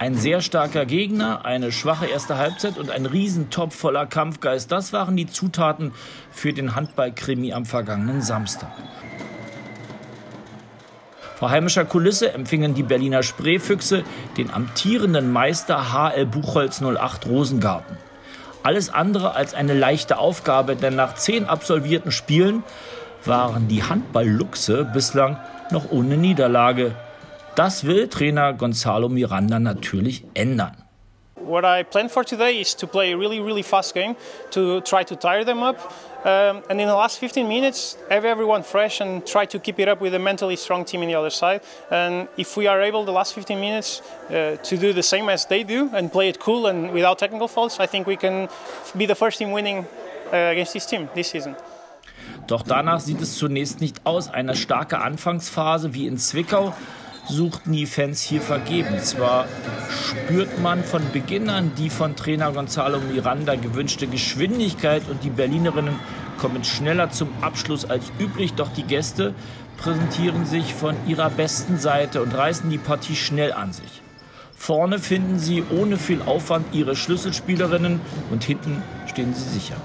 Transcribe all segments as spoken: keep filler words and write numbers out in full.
Ein sehr starker Gegner, eine schwache erste Halbzeit und ein Riesentopf voller Kampfgeist. Das waren die Zutaten für den Handball-Krimi am vergangenen Samstag. Vor heimischer Kulisse empfingen die Berliner Spreefüchse den amtierenden Meister H L Buchholz null acht Rosengarten. Alles andere als eine leichte Aufgabe, denn nach zehn absolvierten Spielen waren die Handball-Luchse bislang noch ohne Niederlage. Das will Trainer Gonzalo Miranda natürlich ändern. What I planned for today is to play a really, really fast game, to try to tire them up. Um, and in the last fifteen minutes, have everyone fresh and try to keep it up with a mentally strong team in the other side. And if we are able the last fifteen minutes uh, to do the same as they do and play it cool and without technical faults, I think we can be the first team winning uh, against this team this season. Doch danach sieht es zunächst nicht aus. Eine starke Anfangsphase wie in Zwickau suchten die Fans hier vergebens. Zwar spürt man von Beginn an die von Trainer Gonzalo Miranda gewünschte Geschwindigkeit und die Berlinerinnen kommen schneller zum Abschluss als üblich. Doch die Gäste präsentieren sich von ihrer besten Seite und reißen die Partie schnell an sich. Vorne finden sie ohne viel Aufwand ihre Schlüsselspielerinnen und hinten stehen sie sicher.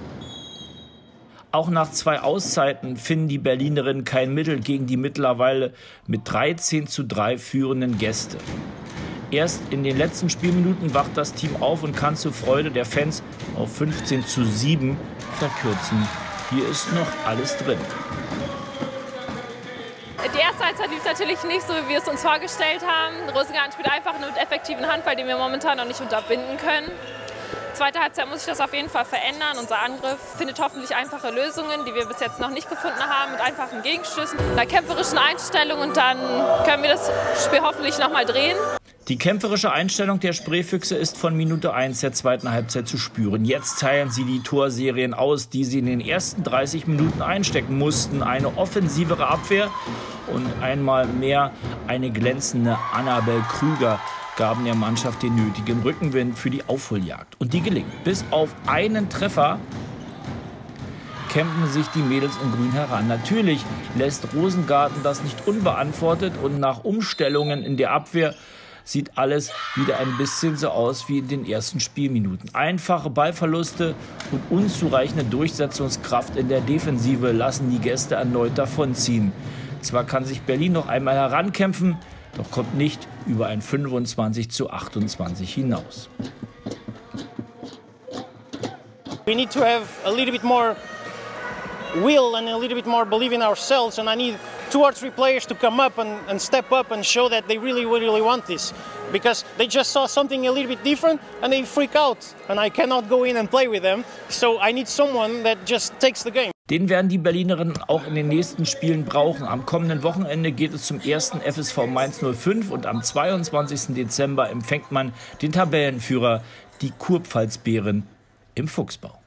Auch nach zwei Auszeiten finden die Berlinerinnen kein Mittel gegen die mittlerweile mit dreizehn zu drei führenden Gäste. Erst in den letzten Spielminuten wacht das Team auf und kann zur Freude der Fans auf fünfzehn zu sieben verkürzen. Hier ist noch alles drin. Die erste Halbzeit lief natürlich nicht so, wie wir es uns vorgestellt haben. Rosengarten spielt einfach einen effektiven Handball, den wir momentan noch nicht unterbinden können. Zweite Halbzeit muss sich das auf jeden Fall verändern. Unser Angriff findet hoffentlich einfache Lösungen, die wir bis jetzt noch nicht gefunden haben, mit einfachen Gegenstößen, einer kämpferischen Einstellung und dann können wir das Spiel hoffentlich noch mal drehen. Die kämpferische Einstellung der Spreefüchse ist von Minute eins der zweiten Halbzeit zu spüren. Jetzt teilen sie die Torserien aus, die sie in den ersten dreißig Minuten einstecken mussten. Eine offensivere Abwehr und einmal mehr eine glänzende Annabel Krüger gaben der Mannschaft den nötigen Rückenwind für die Aufholjagd. Und die gelingt. Bis auf einen Treffer kämpfen sich die Mädels in Grün heran. Natürlich lässt Rosengarten das nicht unbeantwortet und nach Umstellungen in der Abwehr sieht alles wieder ein bisschen so aus wie in den ersten Spielminuten. Einfache Ballverluste und unzureichende Durchsetzungskraft in der Defensive lassen die Gäste erneut davonziehen. Zwar kann sich Berlin noch einmal herankämpfen, doch kommt nicht über ein fünfundzwanzig zu achtundzwanzig hinaus. We need to have a little bit more will and a little bit more believe in ourselves, and I need two or three players to come up and, and step up and show that they really, really want this. Because they just saw something a little bit different and they freak out, and I cannot go in and play with them. So I need someone that just takes the game. Den werden die Berlinerinnen auch in den nächsten Spielen brauchen. Am kommenden Wochenende geht es zum ersten F S V Mainz null fünf und am zweiundzwanzigsten Dezember empfängt man den Tabellenführer, die Kurpfalzbären, im Fuchsbau.